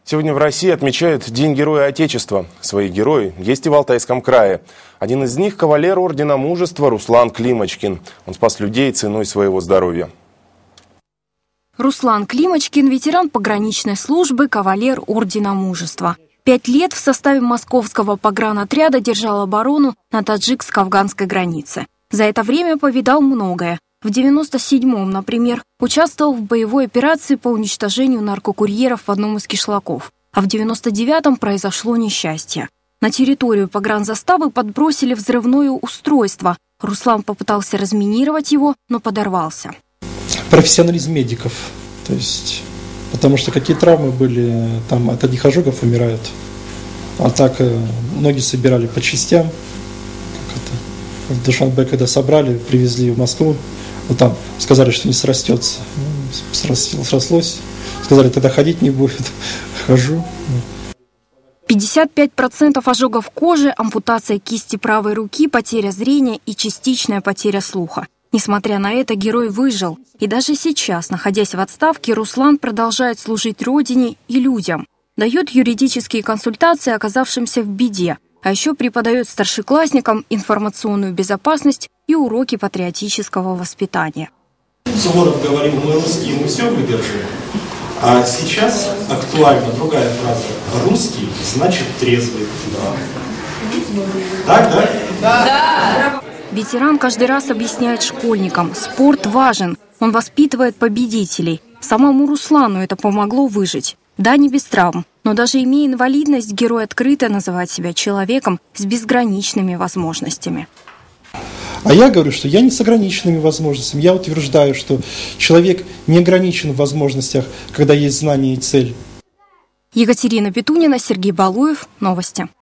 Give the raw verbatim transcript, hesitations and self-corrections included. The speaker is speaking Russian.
Сегодня в России отмечают День Героя Отечества. Свои герои есть и в Алтайском крае. Один из них – кавалер Ордена Мужества Руслан Климочкин. Он спас людей ценой своего здоровья. Руслан Климочкин – ветеран пограничной службы, кавалер Ордена Мужества. Пять лет в составе московского погранотряда держал оборону на таджикско-афганской границе. За это время повидал многое. В девяносто седьмом, например, участвовал в боевой операции по уничтожению наркокурьеров в одном из кишлаков. А в девяносто девятом произошло несчастье. На территорию погранзаставы подбросили взрывное устройство. Руслан попытался разминировать его, но подорвался. Профессионализм медиков. То есть, потому что какие травмы были, там от одних ожогов умирают. А так ноги собирали по частям. Как это? В Душанбе, когда собрали, привезли в Москву. Вот там сказали, что не срастется. Срослось. Сказали, тогда ходить не будет. Хожу. пятьдесят пять процентов ожогов кожи, ампутация кисти правой руки, потеря зрения и частичная потеря слуха. Несмотря на это, герой выжил. И даже сейчас, находясь в отставке, Руслан продолжает служить родине и людям. Дает юридические консультации оказавшимся в беде. А еще преподает старшеклассникам информационную безопасность и уроки патриотического воспитания. Суворов говорил: мы русские, мы все выдержим. А сейчас актуальна другая фраза: русский значит трезвый. Так, да? Да. Ветеран каждый раз объясняет школьникам: спорт важен, он воспитывает победителей. Самому Руслану это помогло выжить. Да, не без травм, но даже имея инвалидность, герой открыто называет себя человеком с безграничными возможностями. А я говорю, что я не с ограниченными возможностями. Я утверждаю, что человек не ограничен в возможностях, когда есть знание и цель. Екатерина Петунина, Сергей Балуев. Новости.